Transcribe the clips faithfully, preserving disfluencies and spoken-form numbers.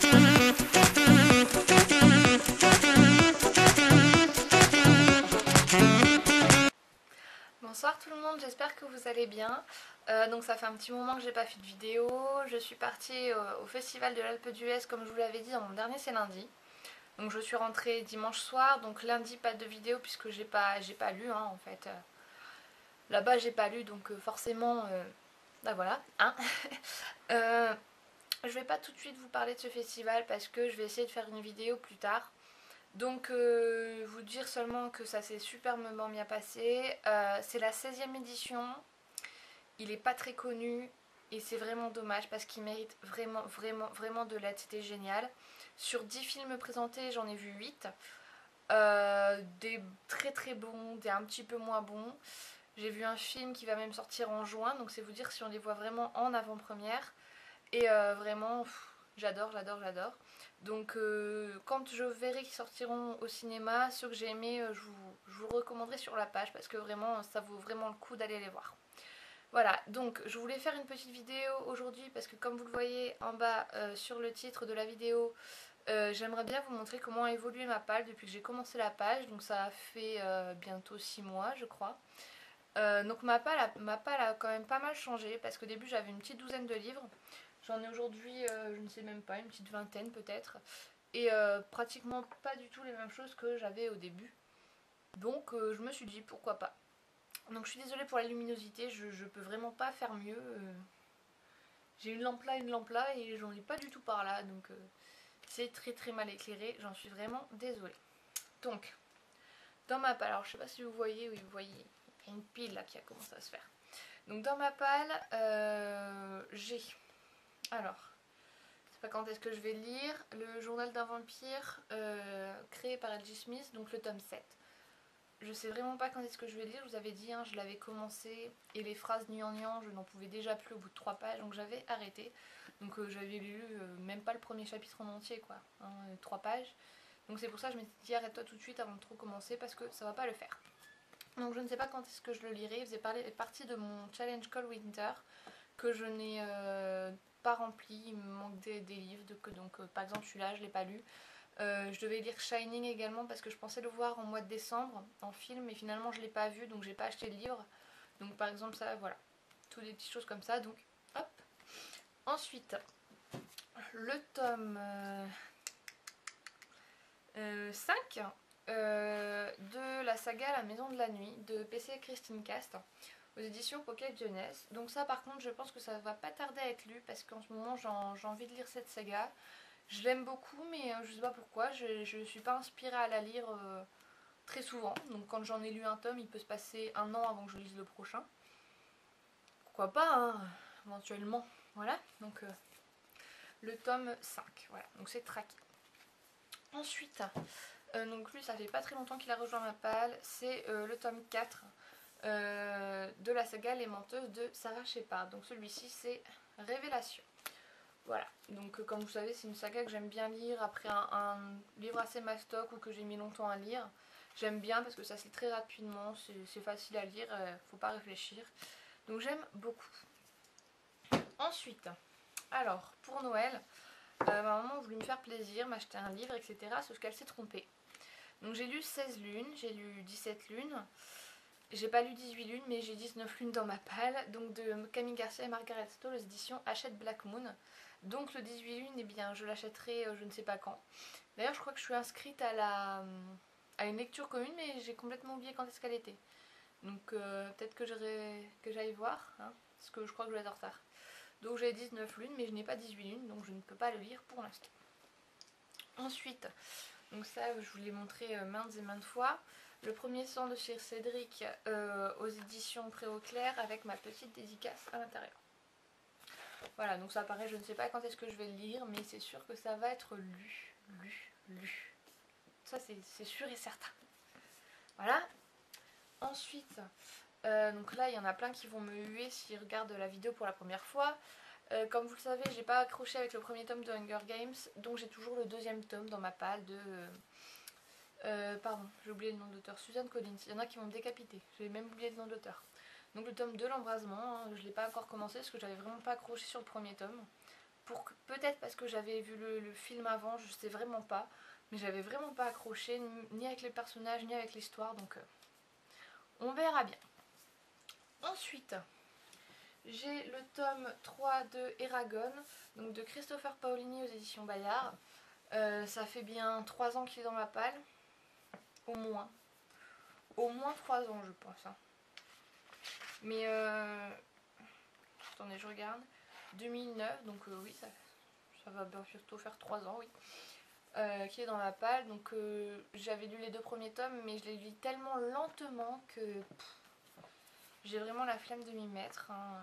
Bonsoir tout le monde, j'espère que vous allez bien. Euh, donc ça fait un petit moment que j'ai pas fait de vidéo. Je suis partie au, au festival de l'Alpe d'Huez comme je vous l'avais dit dans mon dernier, c'est lundi. Donc je suis rentrée dimanche soir, donc lundi pas de vidéo puisque j'ai pas, j'ai pas lu hein, en fait. Euh, Là-bas j'ai pas lu donc euh, forcément, euh, bah voilà. Hein euh, je vais pas tout de suite vous parler de ce festival parce que je vais essayer de faire une vidéo plus tard. Donc euh, vous dire seulement que ça s'est superbement bien passé. Euh, c'est la seizième édition. Il est pas très connu et c'est vraiment dommage parce qu'il mérite vraiment vraiment vraiment de l'être. C'était génial. Sur dix films présentés, j'en ai vu huit. Euh, des très très bons, des un petit peu moins bons. J'ai vu un film qui va même sortir en juin, donc c'est vous dire si on les voit vraiment en avant-première. Et euh, vraiment, j'adore, j'adore, j'adore. Donc euh, quand je verrai qu'ils sortiront au cinéma, ceux que j'ai aimés, euh, je, vous, je vous recommanderai sur la page parce que vraiment, ça vaut vraiment le coup d'aller les voir. Voilà, donc je voulais faire une petite vidéo aujourd'hui parce que comme vous le voyez en bas euh, sur le titre de la vidéo, euh, j'aimerais bien vous montrer comment a évolué ma palle depuis que j'ai commencé la page. Donc ça a fait euh, bientôt six mois je crois. Euh, donc ma palle, a, ma palle a quand même pas mal changé parce qu'au début j'avais une petite douzaine de livres. J'en ai aujourd'hui, euh, je ne sais même pas, une petite vingtaine peut-être. Et euh, pratiquement pas du tout les mêmes choses que j'avais au début. Donc euh, je me suis dit pourquoi pas. Donc je suis désolée pour la luminosité, je, je peux vraiment pas faire mieux. Euh, J'ai une lampe là, une lampe là et j'en ai pas du tout par là. Donc euh, c'est très très mal éclairé, j'en suis vraiment désolée. Donc, dans ma palle, alors je sais pas si vous voyez, oui vous voyez, il y a une pile là qui a commencé à se faire. Donc dans ma palle, euh, j'ai... Alors, je sais pas quand est-ce que je vais lire. Le journal d'un vampire euh, créé par L J Smith, donc le tome sept. Je sais vraiment pas quand est-ce que je vais lire. Je vous avais dit, hein, je l'avais commencé et les phrases gnangnan, je n'en pouvais déjà plus au bout de trois pages, donc j'avais arrêté. Donc euh, j'avais lu euh, même pas le premier chapitre en entier, quoi, hein, trois pages. Donc c'est pour ça que je m'étais dit arrête-toi tout de suite avant de trop commencer parce que ça va pas le faire. Donc je ne sais pas quand est-ce que je le lirai. Il faisait partie de mon challenge Cold Winter que je n'ai euh, pas rempli. Il me manque des, des livres. De, donc euh, par exemple celui-là je ne l'ai pas lu. Euh, je devais lire Shining également parce que je pensais le voir en mois de décembre en film et finalement je ne l'ai pas vu donc j'ai pas acheté le livre. Donc par exemple ça voilà. Toutes des petites choses comme ça. Donc hop. Ensuite le tome euh, euh, cinq. Euh, de la saga La Maison de la Nuit de P C Christine Cast aux éditions Pocket Jeunesse. Donc ça par contre je pense que ça va pas tarder à être lu parce qu'en ce moment j'ai envie de lire cette saga. Je l'aime beaucoup mais euh, je sais pas pourquoi, je ne suis pas inspirée à la lire euh, très souvent. Donc quand j'en ai lu un tome il peut se passer un an avant que je lise le prochain. Pourquoi pas hein, éventuellement. Voilà, donc euh, le tome cinq, voilà, donc c'est traqué. Ensuite, Euh, donc lui ça fait pas très longtemps qu'il a rejoint ma palle, c'est euh, le tome quatre euh, de la saga Les Menteuses de Sarah Shepard. Donc celui-ci c'est Révélation. Voilà, donc euh, comme vous savez c'est une saga que j'aime bien lire après un, un livre assez mastoc ou que j'ai mis longtemps à lire. J'aime bien parce que ça se lit très rapidement, c'est facile à lire, euh, faut pas réfléchir. Donc j'aime beaucoup. Ensuite, alors pour Noël, euh, ma maman a voulu me faire plaisir, m'acheter un livre, et cetera. Sauf qu'elle s'est trompée. Donc j'ai lu seize lunes, j'ai lu dix-sept lunes, j'ai pas lu dix-huit lunes mais j'ai dix-neuf lunes dans ma palle, donc de Camille Garcia et Margaret Stoll aux éditions Hachette Black Moon. Donc le dix-huit lunes, eh bien je l'achèterai euh, je ne sais pas quand. D'ailleurs je crois que je suis inscrite à, la, à une lecture commune mais j'ai complètement oublié quand est-ce qu'elle était. Donc euh, peut-être que j'aille voir, hein, parce que je crois que je vais être en retard. Donc j'ai dix-neuf lunes mais je n'ai pas dix-huit lunes donc je ne peux pas le lire pour l'instant. Ensuite, donc ça je vous l'ai montré euh, maintes et maintes fois. Le premier sang de chez Cédric euh, aux éditions Préau-Clair avec ma petite dédicace à l'intérieur. Voilà, donc ça paraît, je ne sais pas quand est-ce que je vais le lire, mais c'est sûr que ça va être lu, lu, lu. Ça c'est sûr et certain. Voilà. Ensuite, euh, donc là il y en a plein qui vont me huer s'ils regardent la vidéo pour la première fois. Euh, comme vous le savez, j'ai pas accroché avec le premier tome de Hunger Games, donc j'ai toujours le deuxième tome dans ma palle de... Euh, euh, pardon, j'ai oublié le nom de l'auteur, Suzanne Collins. Il y en a qui vont me décapiter, j'ai même oublié le nom de l'auteur. Donc le tome deux, l'embrasement, hein, je l'ai pas encore commencé parce que j'avais vraiment pas accroché sur le premier tome. pour peut-être parce que j'avais vu le, le film avant, je sais vraiment pas. Mais j'avais vraiment pas accroché, ni avec les personnages, ni avec l'histoire, donc euh, on verra bien. Ensuite, j'ai le tome trois de Eragon, donc de Christopher Paolini aux éditions Bayard. Euh, ça fait bien trois ans qu'il est dans ma palle, au moins. Au moins trois ans, je pense. Hein. Mais, euh... attendez, je regarde. deux mille neuf, donc euh, oui, ça, ça va bientôt faire trois ans, oui. Euh, qui est dans ma palle, donc euh, j'avais lu les deux premiers tomes, mais je les lis tellement lentement que j'ai vraiment la flemme de m'y mettre. Hein.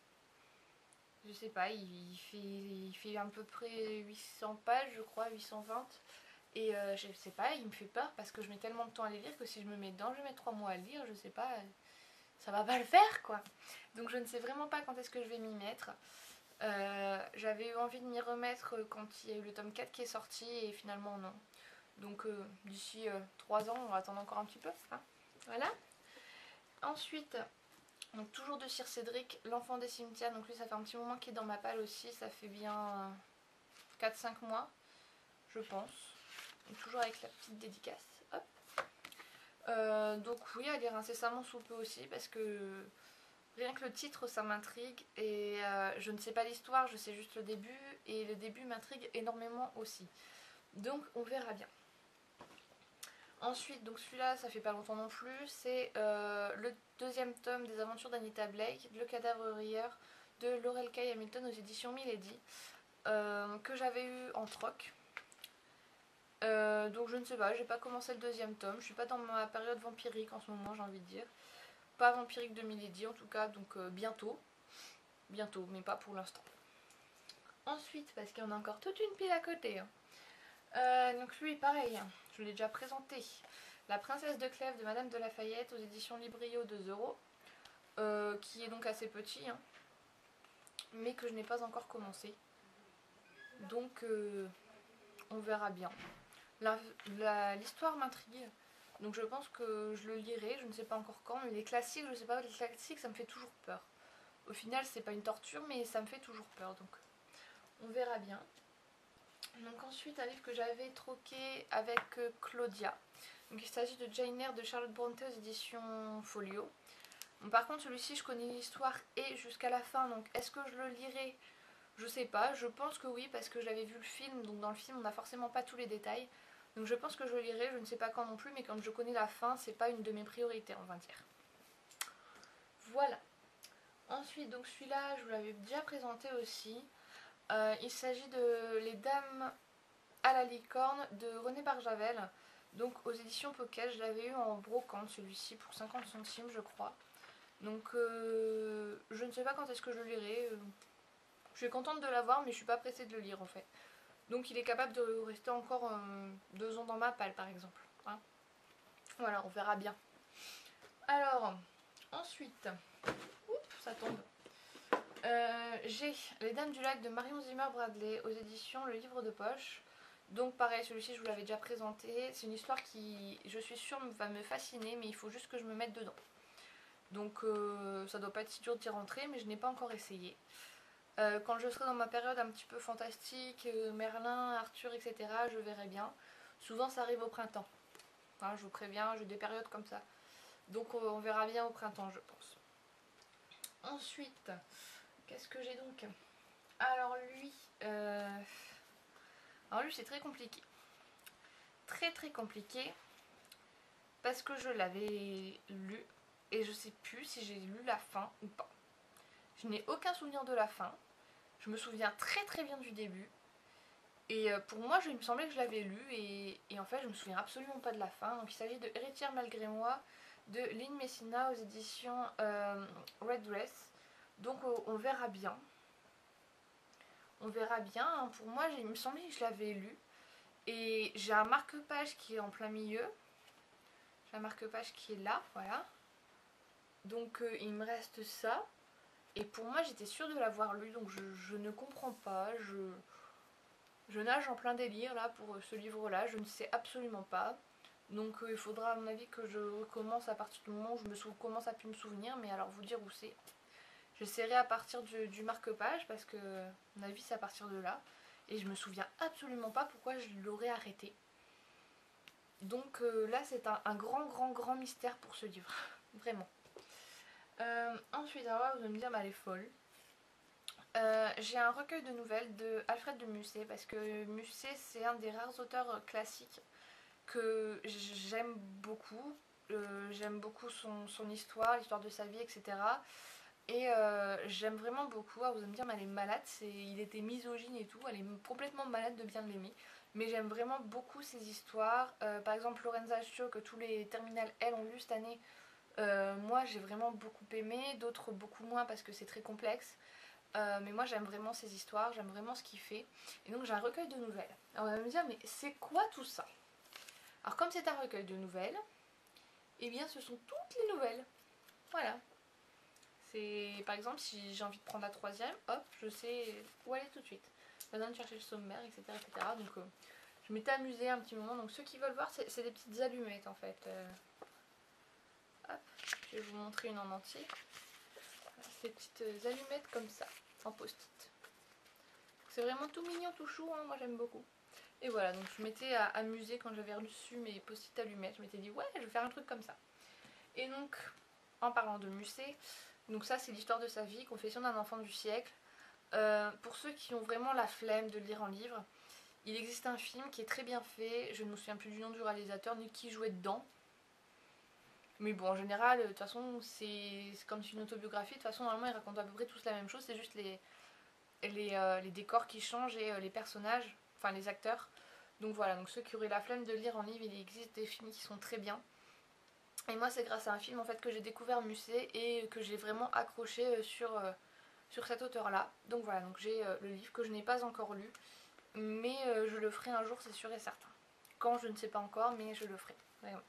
Je sais pas, il fait, il fait à peu près huit cents pages, je crois, huit cent vingt. Et euh, je sais pas, il me fait peur parce que je mets tellement de temps à les lire que si je me mets dedans, je vais mettre trois mois à le lire, je sais pas, ça va pas le faire quoi. Donc je ne sais vraiment pas quand est-ce que je vais m'y mettre. Euh, j'avais eu envie de m'y remettre quand il y a eu le tome quatre qui est sorti et finalement non. Donc euh, d'ici euh, trois ans, on va attendre encore un petit peu. Hein. Voilà. Ensuite, donc toujours de Sir Cédric, L'Enfant des Cimetières. Donc lui, ça fait un petit moment qu'il est dans ma palle aussi. Ça fait bien euh, quatre cinq mois, je pense. Donc, toujours avec la petite dédicace. Hop. Euh, donc oui, à lire incessamment sous peu aussi parce que rien que le titre, ça m'intrigue. Et euh, je ne sais pas l'histoire, je sais juste le début. Et le début m'intrigue énormément aussi. Donc on verra bien. Ensuite, donc celui-là, ça fait pas longtemps non plus, c'est euh, le deuxième tome des aventures d'Anita Blake, Le cadavre rieur de Laurel Kay Hamilton aux éditions Milady, euh, que j'avais eu en troc. Euh, donc je ne sais pas, j'ai pas commencé le deuxième tome, je suis pas dans ma période vampirique en ce moment, j'ai envie de dire. Pas vampirique de Milady en tout cas, donc euh, bientôt. Bientôt, mais pas pour l'instant. Ensuite, parce qu'il y en a encore toute une pile à côté. Hein. Euh, donc lui, pareil, je l'ai déjà présenté. La princesse de Clèves de Madame de Lafayette aux éditions Librio deux euros, euh, qui est donc assez petit, hein, mais que je n'ai pas encore commencé. Donc euh, on verra bien. L'histoire m'intrigue, donc je pense que je le lirai, je ne sais pas encore quand, mais les classiques, je sais pas, les classiques ça me fait toujours peur. Au final c'est pas une torture, mais ça me fait toujours peur, donc on verra bien. Donc ensuite un livre que j'avais troqué avec euh, Claudia. Donc il s'agit de Jane Eyre de Charlotte Brontë aux éditions Folio. Bon, par contre celui-ci je connais l'histoire et jusqu'à la fin, donc est-ce que je le lirai? Je sais pas, je pense que oui parce que j'avais vu le film, donc dans le film on n'a forcément pas tous les détails. Donc je pense que je le lirai, je ne sais pas quand non plus, mais comme je connais la fin, c'est pas une de mes priorités on va dire. Voilà. Ensuite donc celui-là je vous l'avais déjà présenté aussi. Euh, il s'agit de Les Dames à la licorne de René Barjavel, donc aux éditions Pocket. Je l'avais eu en brocante celui-ci pour cinquante centimes je crois. Donc euh, je ne sais pas quand est-ce que je le lirai. Je suis contente de l'avoir mais je suis pas pressée de le lire en fait. Donc il est capable de rester encore euh, deux ans dans ma palle par exemple. Hein, voilà, on verra bien. Alors, ensuite, oups, ça tombe. Euh, j'ai Les Dames du Lac de Marion Zimmer Bradley aux éditions Le Livre de Poche. Donc pareil, celui-ci je vous l'avais déjà présenté. C'est une histoire qui, je suis sûre, va me fasciner, mais il faut juste que je me mette dedans. Donc euh, ça doit pas être si dur d'y rentrer, mais je n'ai pas encore essayé. Euh, quand je serai dans ma période un petit peu fantastique, euh, Merlin, Arthur, et cetera, je verrai bien. Souvent ça arrive au printemps. Hein, je vous préviens, j'ai des périodes comme ça. Donc on verra bien au printemps, je pense. Ensuite, qu'est-ce que j'ai donc? Alors lui, euh... alors lui c'est très compliqué. Très très compliqué. Parce que je l'avais lu et je sais plus si j'ai lu la fin ou pas. Je n'ai aucun souvenir de la fin. Je me souviens très très bien du début. Et pour moi, il me semblait que je l'avais lu et, et en fait, je me souviens absolument pas de la fin. Donc il s'agit de Héritière malgré moi de Lynn Messina aux éditions euh, Red Dress. Donc on verra bien. On verra bien. Hein. Pour moi, il me semblait que je l'avais lu. Et j'ai un marque-page qui est en plein milieu. J'ai un marque-page qui est là, voilà. Donc euh, il me reste ça. Et pour moi, j'étais sûre de l'avoir lu, donc je, je ne comprends pas. Je, je nage en plein délire là pour ce livre-là. Je ne sais absolument pas. Donc euh, il faudra à mon avis que je recommence à partir du moment où je me sou commence à plus me souvenir. Mais alors vous dire où c'est, J'essaierai à partir du, du marque-page parce que à mon avis c'est à partir de là. Et je me souviens absolument pas pourquoi je l'aurais arrêté. Donc euh, là c'est un, un grand grand grand mystère pour ce livre. Vraiment. Euh, ensuite, alors là vous allez me dire bah, elle est folle. Euh, j'ai un recueil de nouvelles de Alfred de Musset parce que Musset c'est un des rares auteurs classiques que j'aime beaucoup. Euh, j'aime beaucoup son, son histoire, l'histoire de sa vie, et cetera. Et euh, j'aime vraiment beaucoup. Ah, vous allez me dire, mais elle est malade, il était misogyne et tout, elle est complètement malade de bien l'aimer. Mais j'aime vraiment beaucoup ses histoires. Euh, par exemple, Lorenza Show, que tous les terminales L ont lu cette année, euh, moi j'ai vraiment beaucoup aimé, d'autres beaucoup moins parce que c'est très complexe. Euh, mais moi j'aime vraiment ses histoires, j'aime vraiment ce qu'il fait. Et donc j'ai un recueil de nouvelles. Alors on va me dire, mais c'est quoi tout ça? Alors comme c'est un recueil de nouvelles, eh bien ce sont toutes les nouvelles. Voilà. C'est par exemple si j'ai envie de prendre la troisième, hop, je sais où aller tout de suite. Pas besoin de chercher le sommaire, et cetera et cetera. Donc euh, je m'étais amusée un petit moment. Donc ceux qui veulent voir, c'est des petites allumettes en fait. Euh, hop, je vais vous montrer une en entier. Voilà, ces petites allumettes comme ça, en post-it. C'est vraiment tout mignon, tout chou, hein, moi j'aime beaucoup. Et voilà, donc je m'étais amusée quand j'avais reçu mes post-it allumettes. Je m'étais dit ouais, je vais faire un truc comme ça. Et donc, en parlant de Musset, donc ça c'est l'histoire de sa vie, Confession d'un enfant du siècle. Euh, pour ceux qui ont vraiment la flemme de lire en livre, il existe un film qui est très bien fait. Je ne me souviens plus du nom du réalisateur ni qui jouait dedans. Mais bon, en général, de toute façon, c'est comme une autobiographie. De toute façon, normalement, ils racontent à peu près tous la même chose. C'est juste les, les, euh, les décors qui changent et euh, les personnages, enfin les acteurs. Donc voilà, donc ceux qui auraient la flemme de lire en livre, il existe des films qui sont très bien. Et moi c'est grâce à un film en fait que j'ai découvert Musset et que j'ai vraiment accroché sur, euh, sur cet auteur là. Donc voilà, donc j'ai euh, le livre que je n'ai pas encore lu, mais euh, je le ferai un jour, c'est sûr et certain. Quand, je ne sais pas encore, mais je le ferai, vraiment.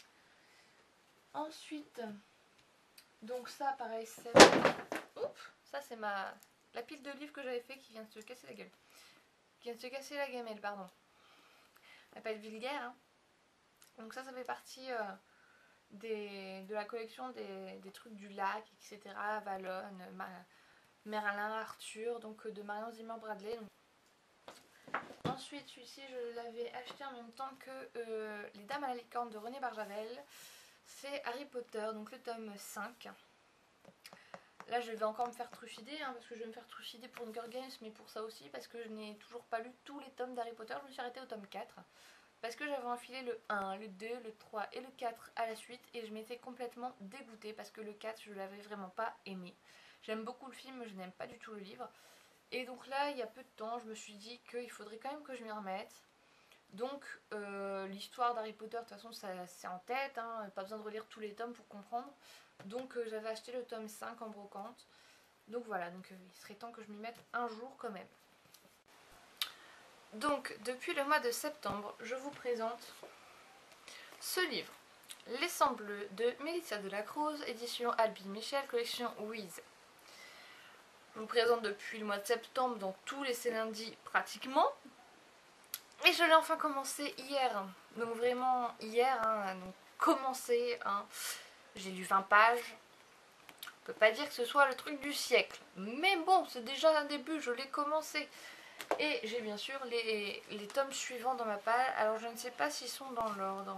Ensuite, donc ça pareil c'est... Oups, ça c'est ma... la pile de livres que j'avais fait qui vient de se casser la gueule. Qui vient de se casser la gamelle, pardon. Elle pas être vulgaire, hein. Donc ça, ça fait partie... Euh, Des, de la collection des, des trucs du lac, et cetera. Valonne, Ma, Merlin, Arthur, donc de Marion Zimmer Bradley. Donc. Ensuite, celui-ci, je l'avais acheté en même temps que euh, Les Dames à la licorne de René Barjavel. C'est Harry Potter, donc le tome cinq. Là, je vais encore me faire trucider, hein, parce que je vais me faire trucider pour Hunger Games, mais pour ça aussi, parce que je n'ai toujours pas lu tous les tomes d'Harry Potter. Je me suis arrêtée au tome quatre. Parce que j'avais enfilé le un, le deux, le trois et le quatre à la suite et je m'étais complètement dégoûtée parce que le quatre je l'avais vraiment pas aimé. J'aime beaucoup le film mais je n'aime pas du tout le livre. Et donc là il y a peu de temps je me suis dit qu'il faudrait quand même que je m'y remette. Donc euh, l'histoire d'Harry Potter de toute façon c'est en tête, hein, pas besoin de relire tous les tomes pour comprendre. Donc euh, j'avais acheté le tome cinq en brocante. Donc voilà, donc euh, il serait temps que je m'y mette un jour quand même. Donc, depuis le mois de septembre, je vous présente ce livre, Les Sangs Bleus de Mélissa Delacruz, édition Albin Michel, collection Wiz. Je vous présente depuis le mois de septembre, donc tous les lundis pratiquement. Et je l'ai enfin commencé hier, donc vraiment hier, hein, donc commencé, hein. J'ai lu vingt pages. On peut pas dire que ce soit le truc du siècle, mais bon, c'est déjà un début, je l'ai commencé. Et j'ai bien sûr les, les tomes suivants dans ma palle. Alors je ne sais pas s'ils sont dans l'ordre.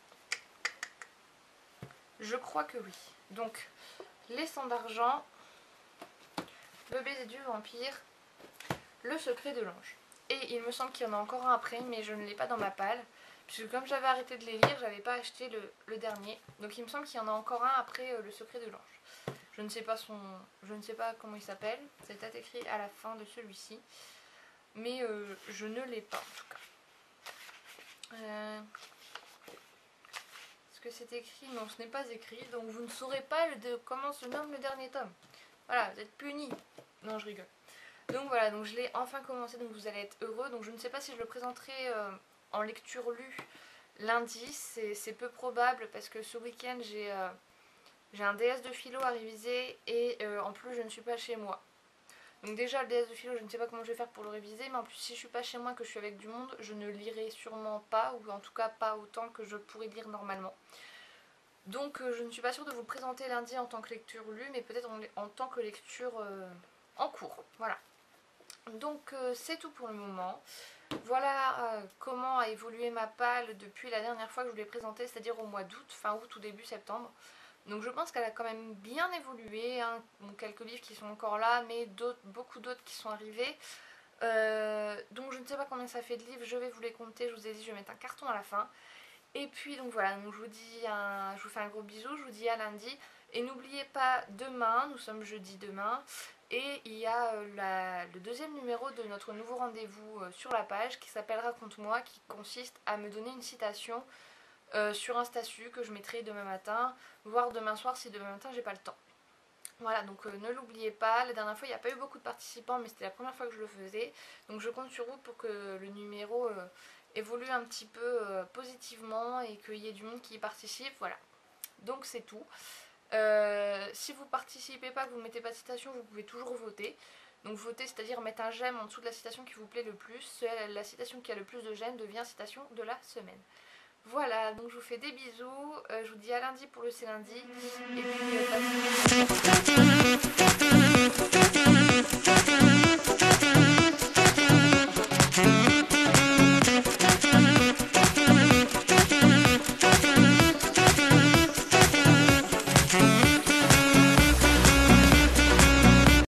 Je crois que oui. Donc, Les Sangs d'Argent, Le Baiser du Vampire, Le Secret de l'Ange. Et il me semble qu'il y en a encore un après, mais je ne l'ai pas dans ma palle. Puisque comme j'avais arrêté de les lire, j'avais pas acheté le, le dernier. Donc il me semble qu'il y en a encore un après euh, Le Secret de l'Ange. Je ne sais pas son, je ne sais pas comment il s'appelle. C'est peut-être écrit à la fin de celui-ci. Mais euh, je ne l'ai pas en tout cas. Euh... Est-ce que c'est écrit? Non, ce n'est pas écrit. Donc vous ne saurez pas le de... comment se nomme le dernier tome. Voilà, vous êtes punis. Non, je rigole. Donc voilà, donc je l'ai enfin commencé, donc vous allez être heureux. Donc je ne sais pas si je le présenterai euh, en lecture lue lundi. C'est peu probable parce que ce week-end j'ai euh, j'ai un D S de philo à réviser et euh, en plus je ne suis pas chez moi. Donc déjà le D S de philo je ne sais pas comment je vais faire pour le réviser, mais en plus si je suis pas chez moi, que je suis avec du monde, je ne lirai sûrement pas, ou en tout cas pas autant que je pourrais lire normalement. Donc euh, je ne suis pas sûre de vous le présenter lundi en tant que lecture lue, mais peut-être en, en tant que lecture euh, en cours. Voilà. Donc euh, c'est tout pour le moment. Voilà euh, comment a évolué ma palle depuis la dernière fois que je vous l'ai présentée, c'est-à-dire au mois d'août, fin août ou début septembre. Donc je pense qu'elle a quand même bien évolué, hein. Donc, quelques livres qui sont encore là, mais beaucoup d'autres qui sont arrivés. Euh, donc je ne sais pas combien ça fait de livres, je vais vous les compter, je vous ai dit je vais mettre un carton à la fin. Et puis donc voilà, donc je vous dis un, je vous fais un gros bisou, je vous dis à lundi. Et n'oubliez pas, demain, nous sommes jeudi demain, et il y a euh, la, le deuxième numéro de notre nouveau rendez-vous euh, sur la page qui s'appelle Raconte-moi, qui consiste à me donner une citation euh, sur un statut que je mettrai demain matin, voire demain soir si demain matin j'ai pas le temps. Voilà, donc euh, ne l'oubliez pas, la dernière fois il n'y a pas eu beaucoup de participants, mais c'était la première fois que je le faisais, donc je compte sur vous pour que le numéro euh, évolue un petit peu euh, positivement et qu'il y ait du monde qui y participe, voilà. Donc c'est tout. Euh, si vous participez pas, que vous ne mettez pas de citation, vous pouvez toujours voter. Donc voter, c'est-à-dire mettre un j'aime en dessous de la citation qui vous plaît le plus. La citation qui a le plus de j'aime devient citation de la semaine. Voilà, donc je vous fais des bisous. Euh, je vous dis à lundi pour le C'est lundi. Et puis, euh, passez une bonne journée.